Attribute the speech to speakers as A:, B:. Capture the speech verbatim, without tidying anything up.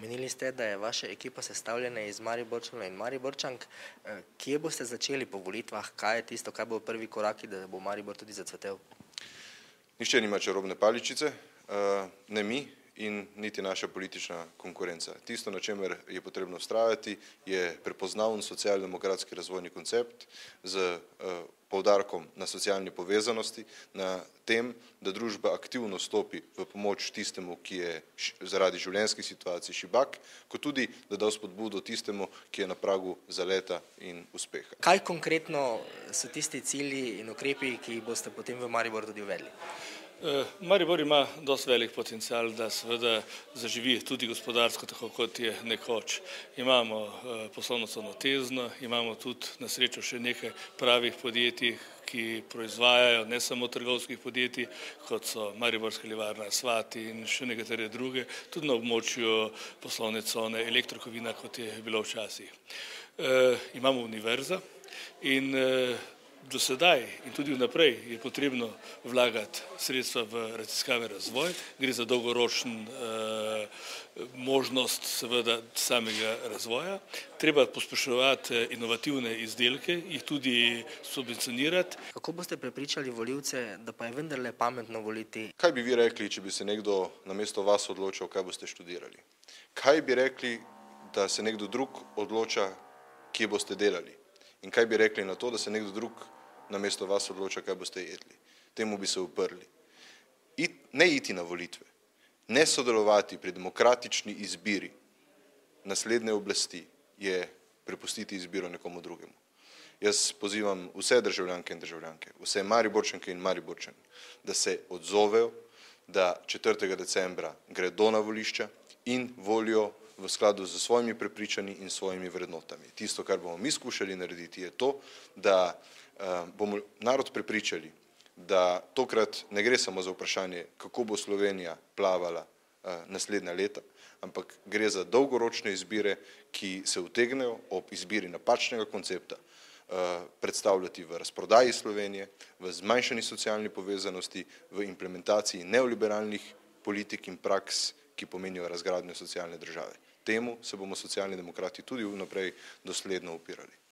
A: Omenili ste, da je vaša ekipa sestavljena iz Mariborčanov in Mariborčank. Kje boste začeli po volitvah? Kaj je tisto, kaj bo prvi koraki, da bo Maribor tudi zacvetel?
B: Nihče nima čarobne paličice, ne mi in niti naša politična konkurenca. Tisto, na čemer je potrebno vztrajati, je prepoznaven socialdemokratski razvojni koncept z poudarkom na socialni povezanosti, na tem, da družba aktivno stopi v pomoč tistemu, ki je zaradi življenjskih situacij šibak, kot tudi, da da spodbudo tistemu, ki je na pragu zaleta in uspeha.
A: Kaj konkretno so tisti cilji in ukrepi, ki jih boste potem v Maribor tudi uvedli?
C: Maribor ima dosti velik potencial, da seveda zaživi tudi gospodarsko, tako kot je nekoč. Imamo poslovno cono Tezno, imamo tudi na srečo še nekaj pravih podjetij, ki proizvajajo, ne samo trgovskih podjetij, kot so Mariborska livarna Svat in še nekatere druge, tudi na območju poslovne cone Elektrokovina, kot je bilo včasih. Imamo univerzo in do sedaj in tudi vnaprej je potrebno vlagati sredstva v raziskave razvoj, gre za dolgoročen možnost seveda samega razvoja. Treba pospeševati inovativne izdelke, jih tudi subvencionirati.
A: Kako boste prepričali volivce, da pa je vendarle pametno voliti?
B: Kaj bi vi rekli, če bi se nekdo namesto vas odločil, kaj boste študirali? Kaj bi rekli, da se nekdo drug odloča, kje boste delali? In kaj bi rekli na to, da se nekdo drug namesto vas odloča, kaj boste jedli? Temu bi se uprli. Ne iti na volitve, ne sodelovati pri demokratični izbiri naslednje oblasti je prepustiti izbiro nekomu drugemu. Jaz pozivam vse državljanke in državljanke, vse Mariborčanke in Mariborčane, da se odzovejo, da četrtega decembra gredo na volišča in volijo v skladu z svojimi prepričanji in svojimi vrednotami. Tisto, kar bomo mi skušali narediti, je to, da bomo narod prepričali, da tokrat ne gre samo za vprašanje, kako bo Slovenija plavala naslednja leta, ampak gre za dolgoročne izbire, ki se utegnejo ob izbiri napačnega koncepta predstavljati v razprodaji Slovenije, v zmanjšani socialni povezanosti, v implementaciji neoliberalnih politik in praks, ki pomenijo razgradnjo socialne države. Temu se bomo Socialni demokrati tudi vnaprej dosledno upirali.